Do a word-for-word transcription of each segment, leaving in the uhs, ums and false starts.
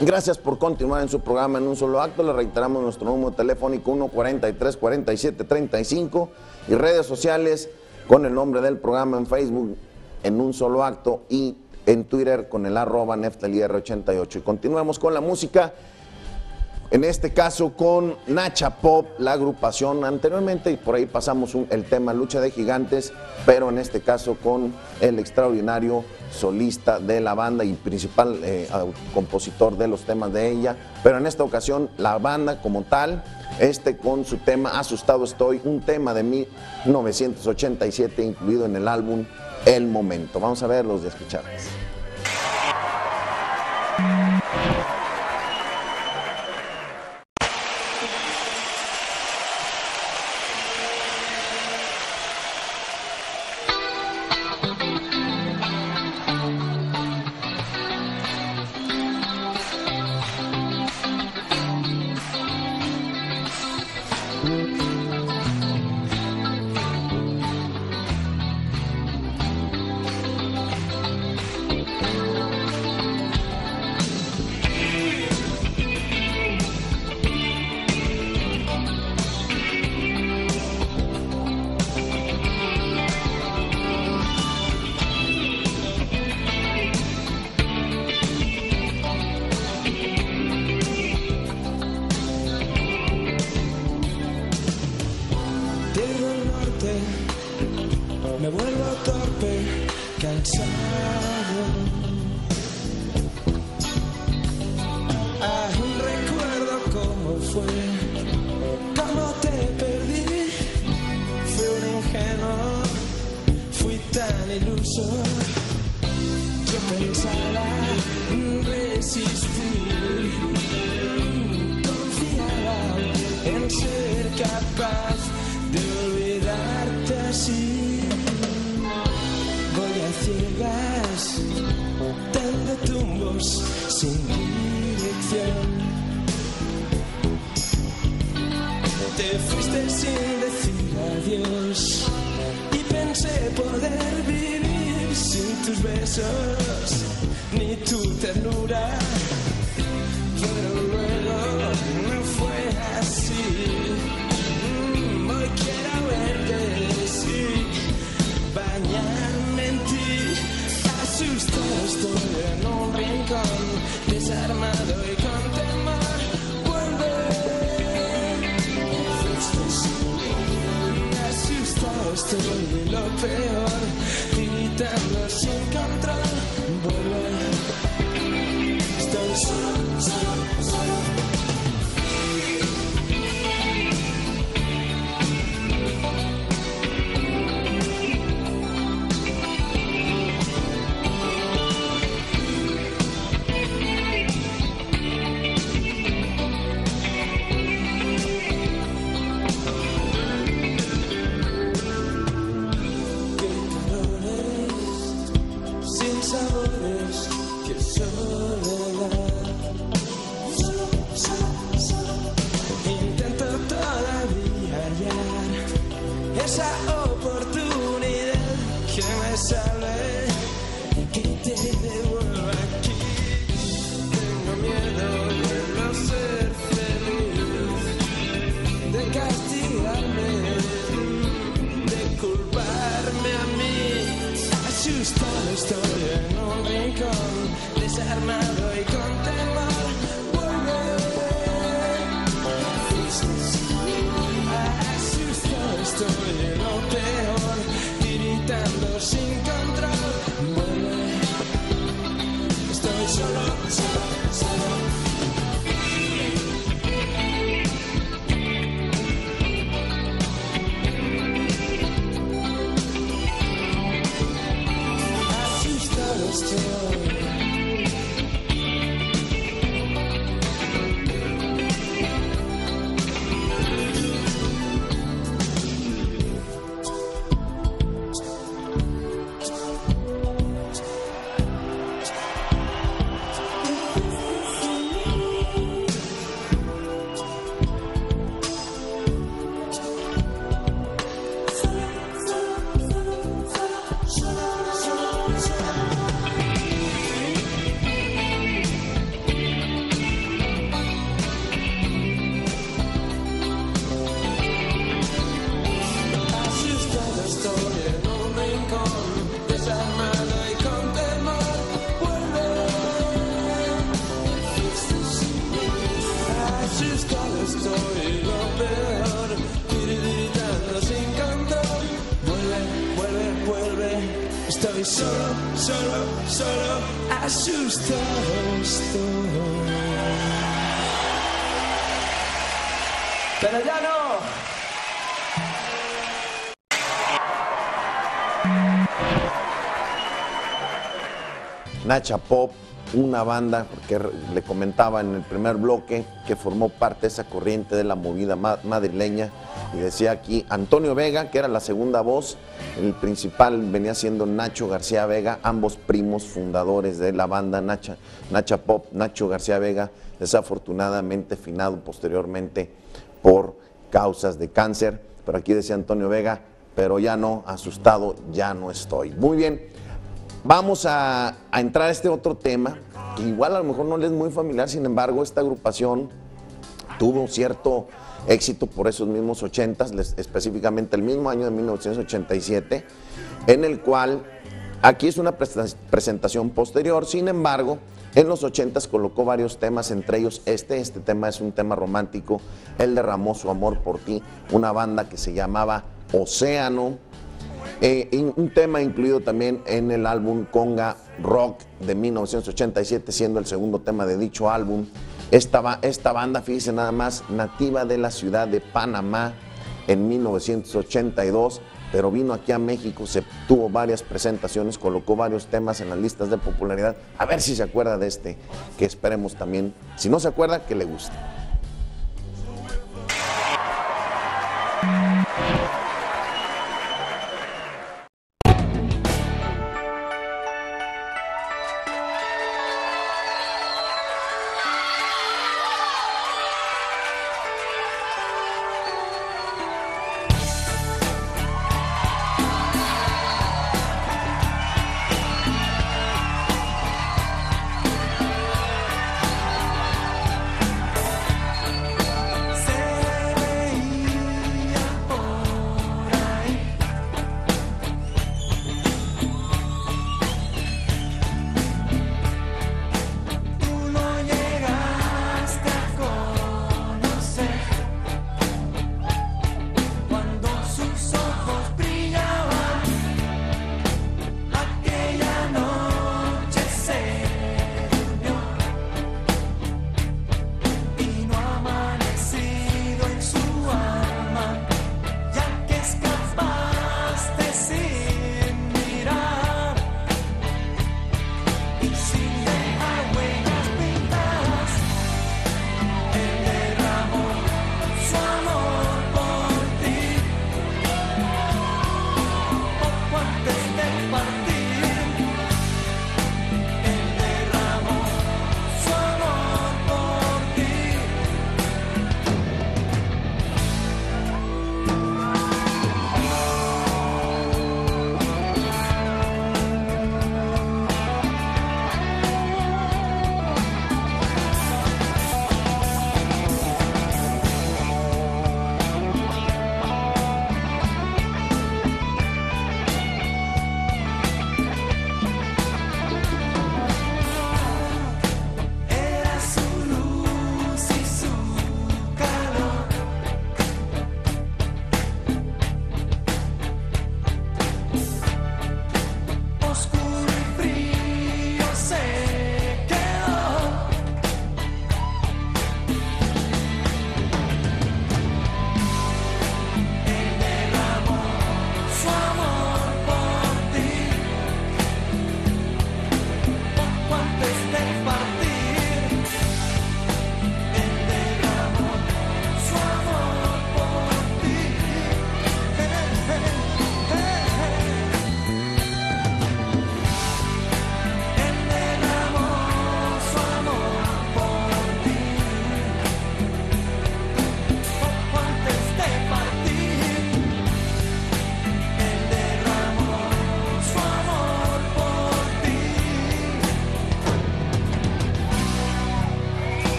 Gracias por continuar en su programa En un Solo Acto. Le reiteramos nuestro número telefónico uno cuarenta y tres, cuarenta y siete, treinta y cinco y redes sociales con el nombre del programa en Facebook En un Solo Acto y en Twitter con el arroba Neftali R ochenta y ocho. Y continuamos con la música, en este caso con Nacha Pop, la agrupación. Anteriormente y por ahí pasamos un, el tema Lucha de Gigantes, pero en este caso con el extraordinario solista de la banda y principal eh, compositor de los temas de ella, pero en esta ocasión la banda como tal, este con su tema Asustado Estoy, un tema de mil novecientos ochenta y siete incluido en el álbum El Momento. Vamos a ver los de escucharles. Me vuelvo torpe, cansado. Aún recuerdo cómo fue, cómo te perdí. Fui un ingenuo, fui tan iluso. Yo pensaba resistir, confiaba en ser capaz de olvidarte así. Voy a ciegas, dando tumbos sin dirección. Te fuiste sin decir adiós y pensé poder vivir sin tus besos ni tu ternura. Pero luego no fue así. Hoy quiero verte, sí, bañarme en ti. Asustado estoy en un rincón, desarmado y con temor. Vuelve. Asustado estoy de lo peor, gritando sin control. Vuelve. Estoy solo, solo, solo. solo, solo, solo asustados todos. Pero ya no. Nacha Pop, una banda que le comentaba en el primer bloque que formó parte de esa corriente de la movida ma madrileña, y decía aquí Antonio Vega, que era la segunda voz, el principal venía siendo Nacho García Vega, ambos primos fundadores de la banda Nacha, Nacha Pop. Nacho García Vega, desafortunadamente finado posteriormente por causas de cáncer, pero aquí decía Antonio Vega, pero ya no, asustado, ya no estoy. Muy bien, vamos a, a entrar a este otro tema, que igual a lo mejor no les es muy familiar, sin embargo, esta agrupación tuvo cierto éxito por esos mismos ochentas, específicamente el mismo año de mil novecientos ochenta y siete, en el cual, aquí es una presentación posterior, sin embargo, en los ochentas colocó varios temas, entre ellos este, este tema es un tema romántico, Él derramó su amor por ti, una banda que se llamaba Océano, eh, un tema incluido también en el álbum Conga Rock de mil novecientos ochenta y siete, siendo el segundo tema de dicho álbum. Esta, esta banda, fíjense nada más, nativa de la ciudad de Panamá en mil novecientos ochenta y dos, pero vino aquí a México, se tuvo varias presentaciones, colocó varios temas en las listas de popularidad. A ver si se acuerda de este, que esperemos también, si no se acuerda, que le guste.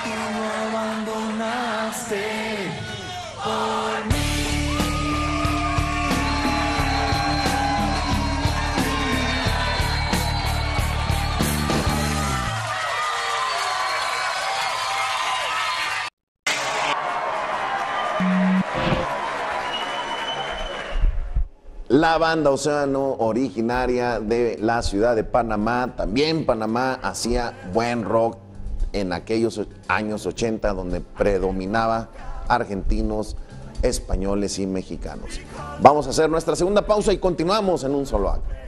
tú no abandonaste por mí. La banda Océano, originaria de la ciudad de Panamá. También Panamá hacía buen rock en aquellos años ochenta, donde predominaba argentinos, españoles y mexicanos. Vamos a hacer nuestra segunda pausa y continuamos en Un Solo Acto.